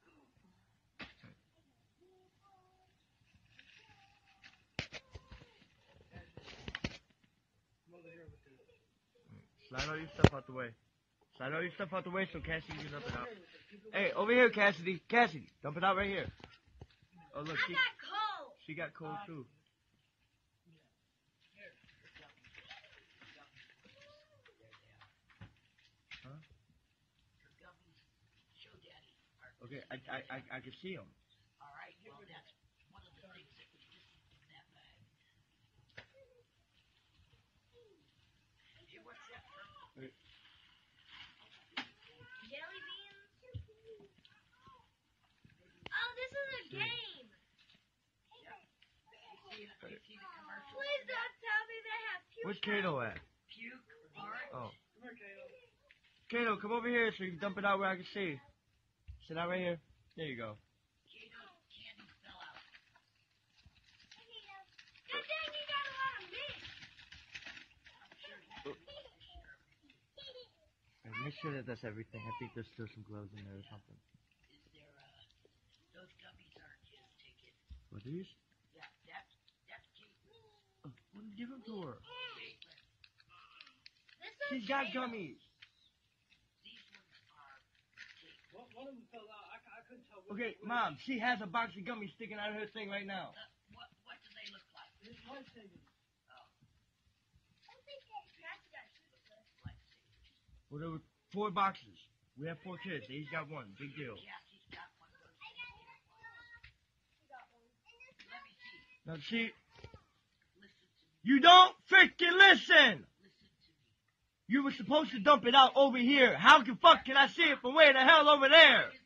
Come over here with the. Slide all your stuff out the way. Slide all your stuff out the way so Cassidy can dump it out. Hey, over here, Cassidy. Cassidy, dump it out right here. Oh, look, I she, got cold. she got cold too. Huh? Your gummies. Show Daddy. Okay, I, I, I, I can see them. All right, well, that's one of the things that was missing from that bag. Hey, what's that from? Jelly beans. Oh, this is a game. You see, you see the commercial? Please don't tell me they have puke. Where's Kato at? Puke, orange. Oh. Come here, Kato. Kato, come over here so you can dump it out where I can see. Sit out right here. There you go. Kato's candy fell out. Good thing you got a lot of mix. I'm sure you Alright, make sure that that's everything. I think there's still some gloves in there or something. Is there, uh, those gummies aren't his ticket. What are these? Yeah, that's, that's Caitlin's. Oh, well, give them to her. Caitlin. This is She's got Kato. gummies. These ones are Caitlin. What, one of them fell out. I, I couldn't tell. Okay, Mom, she has a box of gummies sticking out of her thing right now. Uh, what what do they look like? His life savings. Oh, Well, there were four boxes. We have four kids. They each got one. Big deal. Jackie's got one of those things. Let me see. Now, see, Listen to me. you don't freaking listen! Listen to me. You were supposed to dump it out over here. How the fuck can I see it from way the hell over there?